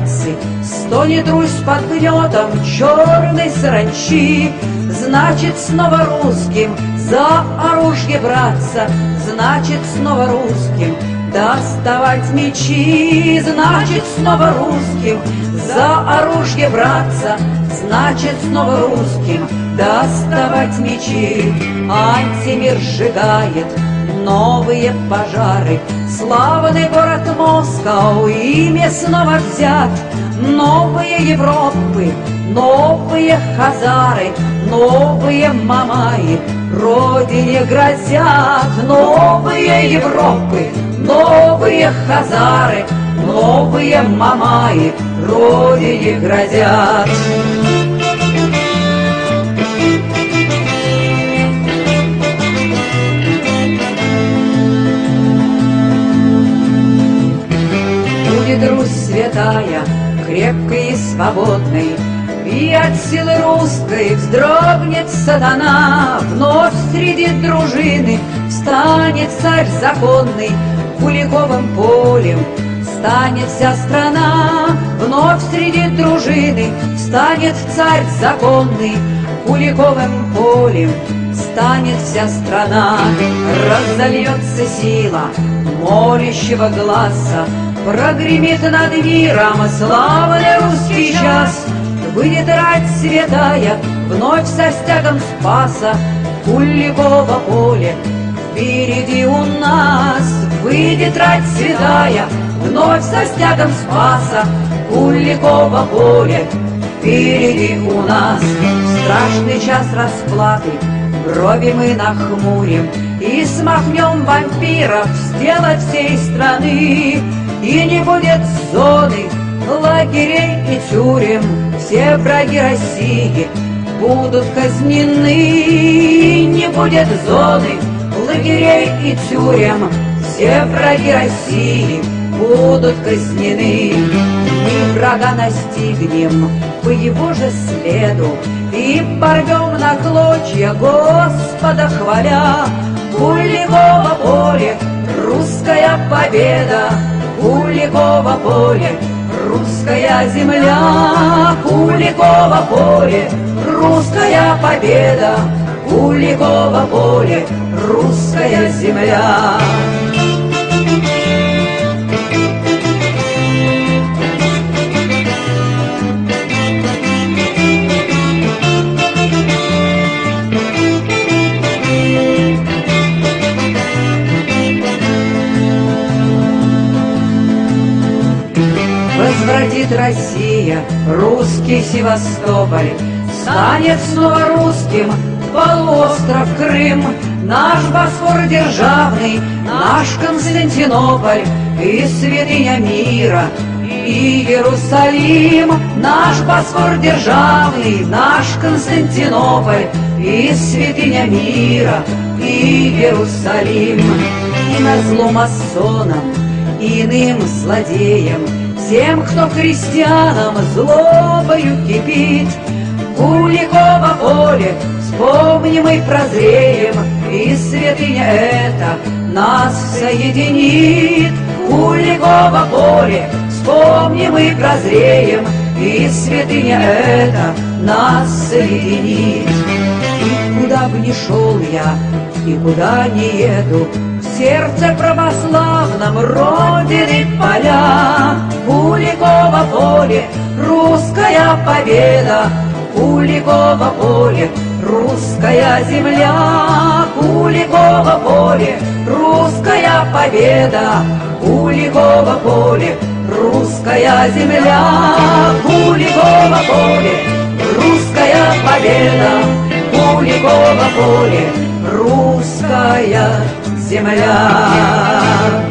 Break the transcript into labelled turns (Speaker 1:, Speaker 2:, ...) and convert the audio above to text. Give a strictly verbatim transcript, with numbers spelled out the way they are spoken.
Speaker 1: братцы, стонет Русь под гнетом черной саранчи. Значит, снова русским за оружие браться, значит, снова русским доставать мечи. Значит, снова русским за оружие браться, значит, снова русским доставать мечи. Антимир сжигает новые пожары, славный город Москва, имя снова взят. Новые Европы, новые хазары, новые Мамаи родине грозят. Новые Европы, новые хазары, новые Мамаи родине грозят. Будет Русь святая, крепкой и свободной, и от силы русской вздрогнет сатана. Вновь среди дружины встанет царь законный, Куликовым полем станет вся страна. Вновь среди дружины встанет царь законный, Куликовым полем станет вся страна. Разольется сила молящего глаза, прогремит над миром славный русский час. Выйдет рать святая вновь со стягом Спаса, Куликово поле впереди у нас. Выйдет рать святая вновь со стягом Спаса, Куликово поле впереди у нас. В страшный час расплаты брови мы нахмурим и смахнем вампиров с тела всей страны. И не будет зоны, лагерей и тюрем, все враги России будут казнены. Не будет зоны, лагерей и тюрем, все враги России будут казнены. Мы врага настигнем по его же следу и порвем на клочья, Господа хваля. Куликово поле, русская победа, Куликово поле, русская земля. Куликово поле, русская победа, Куликово поле, русская земля. Возвратит Россия русский Севастополь, станет снова русским полуостров Крым. Наш Босфор державный, наш Константинополь и святыня мира, и Иерусалим. Наш Босфор державный, наш Константинополь и святыня мира, и Иерусалим. И назло масонам, иным злодеям, тем, кто христианам злобою кипит, Куликово поле вспомним и прозреем, и святыня эта нас соединит. Куликово поле вспомним и прозреем, и святыня эта нас соединит. И куда бы ни шел я, и куда ни еду, в сердце православном родины поля. Куликово поле, русская победа, Куликово поле, русская земля. Куликово поле, русская победа, Куликово поле, русская земля. Куликово поле, русская победа, Куликово поле, русская земля.